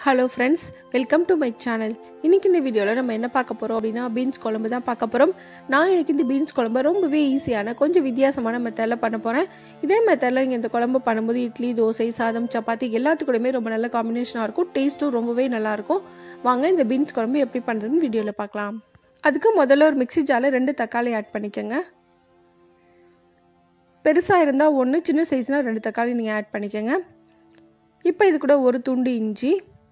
Hello friends, welcome to my channel. இன்னைக்கு இந்த வீடியோல நம்ம என்ன பார்க்க போறோம் அப்படினா பீன்ஸ் குழம்பு தான் பார்க்க போறோம். நான் இன்னைக்கு இந்த பீன்ஸ் குழம்பு ரொம்பவே ஈஸியான கொஞ்சம் வித்தியாசமான மெத்தட்ல பண்ண போறேன். இதே மெத்தட்ல நீங்க இந்த குழம்பு பண்ணும்போது இட்லி, தோசை, சாதம், சப்பாத்தி எல்லாத்துக்குமே ரொம்ப நல்ல காம்பினேஷனா இருக்கும். டேஸ்டும் ரொம்பவே நல்லா இருக்கும். வாங்க இந்த பீன்ஸ் குழம்பு எப்படி பண்றதுன்னு வீடியோல பார்க்கலாம். அதுக்கு முதல்ல ஒரு மிக்ஸி ஜார்ல 2 தக்காளி ஆட் பண்ணிக்கங்க. பெருசா இருந்தா 1, சின்ன சைஸ்னா 2 தக்காளி நீங்க ஆட் பண்ணிக்கங்க. இப்போ இது கூட ஒரு துண்டு இஞ்சி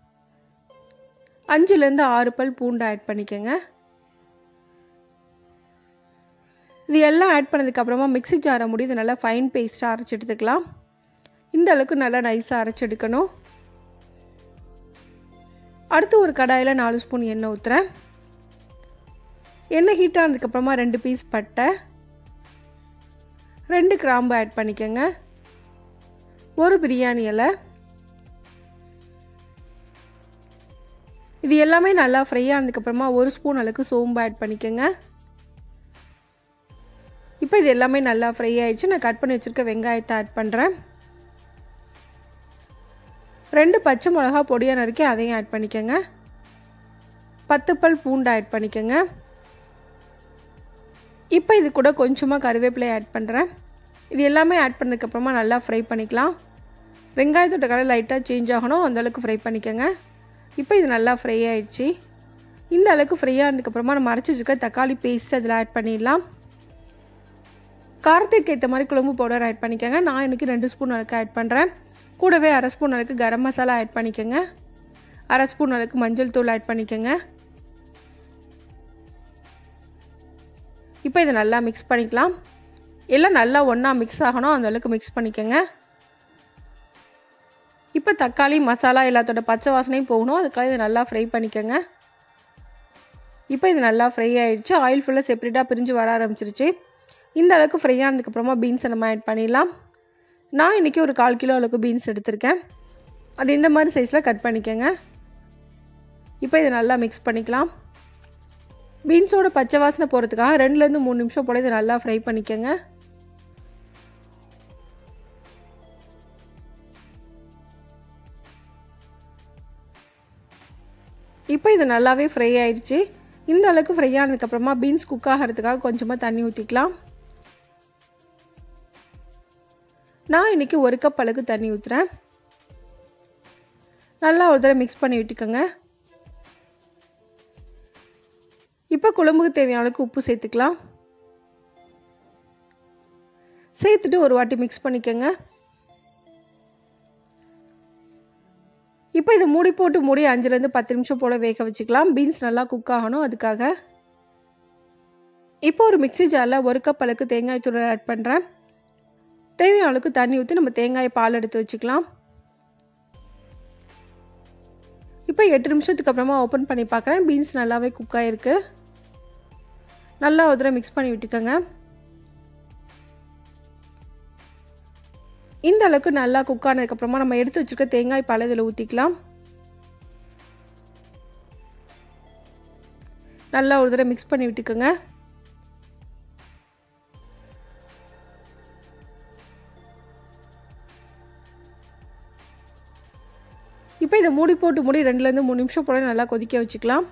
5 ல இருந்து 6 பல் பூண்டு ஆட் பண்ணிக்கங்க. இது எல்லாம் ஆட் பண்ணதுக்கு அப்புறமா மிக்ஸி ஜாரை மூடி இத நல்லா ஃபைன் பேஸ்டா அரைச்சு எடுத்துக்கலாம். இந்த அளவுக்கு நல்லா நைஸா அரைச்சு எடுக்கணும். அடுத்து ஒரு கடாயில 4 ஸ்பூன் எண்ணெய் ஊத்துறேன். எண்ணெய் ஹீட் ஆனதுக்கு அப்புறமா 2 பீஸ் பட்டை, 2 கிராம்பு ஆட் பண்ணிக்கங்க. ஒரு பிரியாணி இலை. இது எல்லாமே நல்லா ஃப்ரை ஆனதுக்கு அப்புறமா 1 ஸ்பூன் அளவுக்கு சோம்பு ஆட் பண்ணிக்கங்க. இப்போ இது எல்லாமே நல்லா ஃப்ரை ஆயிடுச்சு. நான் கட் பண்ணி வச்சிருக்க வெங்காயத்தை ஆட் பண்றேன். 2 பச்சை மிளகாய் பொடியா நறுக்கி அதையும் ஆட் பண்ணிக்கங்க. 10 பல் பூண்டு ஆட் பண்ணிக்கங்க. இப்போ இது கூட கொஞ்சமா கறிவேப்பிலை ஆட் பண்றேன். இது எல்லாமே ஆட் பண்ணதுக்கு அப்புறமா நல்லா ஃப்ரை பண்ணிக்கலாம். வெங்காயத்தோட கலர் லைட்டா சேஞ்ச் ஆகணும், அந்த அளவுக்கு ஃப்ரை பண்ணிக்கங்க. இப்போ இது நல்லா ஃப்ரை ஆயிடுச்சு. இந்த அளவுக்கு ஃப்ரை ஆனதுக்கு அப்புறமா நம்ம அரைச்சு வச்சிருக்க தக்காளி பேஸ்ட் அதில் ஆட் பண்ணிடலாம். காரத்துக்கு ஏற்ற மாதிரி குழம்பு பவுடர் ஆட் பண்ணிக்கங்க. நான் இன்னைக்கு 2 ஸ்பூன் அளவுக்கு ஆட் பண்ணுறேன். கூடவே 1/2 ஸ்பூன் அளவுக்கு கரம் மசாலா ஆட் பண்ணிக்கங்க. 1/2 ஸ்பூன் அளவுக்கு மஞ்சள் தூள் ஆட் பண்ணிக்கங்க. இப்போ இதை நல்லா மிக்ஸ் பண்ணிக்கலாம். எல்லாம் நல்லா ஒன்றா மிக்ஸ் ஆகணும், அந்த அளவுக்கு மிக்ஸ் பண்ணிக்கங்க. இப்போ தக்காளி மசாலா எல்லாத்தோட பச்சை வாசனையும் போகணும், அதுக்காக இதை நல்லா ஃப்ரை பண்ணிக்கங்க. இப்போ இது நல்லா ஃப்ரை ஆயிடுச்சு. ஆயில் ஃபுல்லாக செப்பரேட்டாக பிரிஞ்சு வர ஆரம்பிச்சிருச்சு. இந்த அளவுக்கு ஃப்ரை ஆனதுக்கப்புறமா பீன்ஸை நம்ம ஆட் பண்ணிடலாம். நான் இன்றைக்கி ஒரு 1/4 கிலோ அளவுக்கு பீன்ஸ் எடுத்திருக்கேன். அது இந்த மாதிரி சைஸில் கட் பண்ணிக்கங்க. இப்போ இதை நல்லா மிக்ஸ் பண்ணிக்கலாம். பீன்ஸோட பச்சை வாசனை போகிறதுக்காக 2லேருந்து 3 நிமிஷம் போல இதை நல்லா ஃப்ரை பண்ணிக்கங்க. இப்போ இது நல்லாவே ஃப்ரை ஆயிடுச்சு. இந்த அளவுக்கு ஃப்ரை ஆனதுக்கப்புறமா பீன்ஸ் குக் ஆகிறதுக்காக கொஞ்சமாக தண்ணி ஊற்றிக்கலாம். நான் இன்றைக்கி 1 கப் அளவுக்கு தண்ணி ஊற்றுறேன். நல்லா ஒரு தடவை மிக்ஸ் பண்ணி விட்டுக்கோங்க. இப்போ குழம்புக்கு தேவையான அளவுக்கு உப்பு சேர்த்துக்கலாம். சேர்த்துட்டு ஒரு வாட்டி மிக்ஸ் பண்ணிக்கோங்க. இப்போ இதை மூடி 5லேருந்து 10 நிமிஷம் போல் வேக வச்சுக்கலாம். பீன்ஸ் நல்லா குக் ஆகணும், அதுக்காக. இப்போ ஒரு மிக்ஸி ஜாரில் 1 கப் அளவுக்கு தேங்காய் தூள் ஆட் பண்ணுறேன். தேவையான அளவுக்கு தண்ணி ஊற்றி நம்ம தேங்காய் பால் எடுத்து வச்சுக்கலாம். இப்போ 8 நிமிஷத்துக்கு அப்புறமா ஓப்பன் பண்ணி பார்க்குறேன். பீன்ஸ் நல்லாவே குக் ஆகிருக்கு. நல்லா ஒரு தடவை மிக்ஸ் பண்ணி விட்டுக்கோங்க. இந்த அளவுக்கு நல்லா குக் ஆனதுக்கப்புறமா நம்ம எடுத்து வச்சுருக்க தேங்காய் பால் இதில் ஊற்றிக்கலாம். நல்லா ஒரு தடவை மிக்ஸ் பண்ணி விட்டுக்கோங்க. இப்போ இதை மூடி 2லேருந்து 3 நிமிஷம் போல நல்லா கொதிக்க வச்சுக்கலாம்.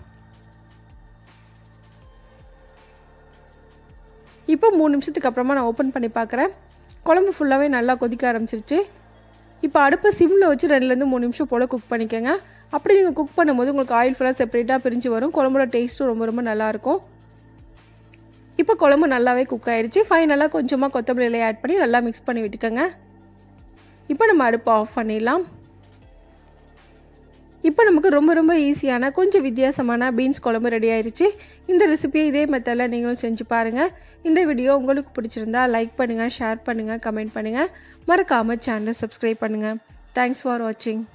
இப்போ 3 நிமிஷத்துக்கு அப்புறமா நான் ஓப்பன் பண்ணி பார்க்குறேன். குழம்பு ஃபுல்லாகவே நல்லா கொதிக்க ஆரம்பிச்சிருச்சு. இப்போ அடுப்பை சிம்மில் வச்சு 2லேருந்து 3 நிமிஷம் போல் குக் பண்ணிக்கோங்க. அப்படி நீங்கள் குக் பண்ணும்போது உங்களுக்கு ஆயில் ஃபுல்லாக செப்பரேட்டாக பிரிஞ்சு வரும். குழம்போட டேஸ்ட்டும் ரொம்ப நல்லாயிருக்கும். இப்போ குழம்பு நல்லாவே குக் ஆகிடுச்சு. ஃபைனலாக கொஞ்சமாக கொத்தமல்லி இலையை ஆட் பண்ணி நல்லா மிக்ஸ் பண்ணி விட்டுக்கோங்க. இப்போ நம்ம அடுப்பை ஆஃப் பண்ணிடலாம். இப்போ நமக்கு ரொம்ப ஈஸியான கொஞ்சம் வித்தியாசமான பீன்ஸ் குழம்பு ரெடி ஆயிடுச்சு. இந்த ரெசிபியை இதே மெத்தடில் நீங்களும் செஞ்சு பாருங்கள். இந்த வீடியோ உங்களுக்கு பிடிச்சிருந்தா லைக் பண்ணுங்கள், ஷேர் பண்ணுங்கள், கமெண்ட் பண்ணுங்கள். மறக்காமல் சேனலை சப்ஸ்கிரைப் பண்ணுங்கள். தேங்க்ஸ் ஃபார் வாட்சிங்.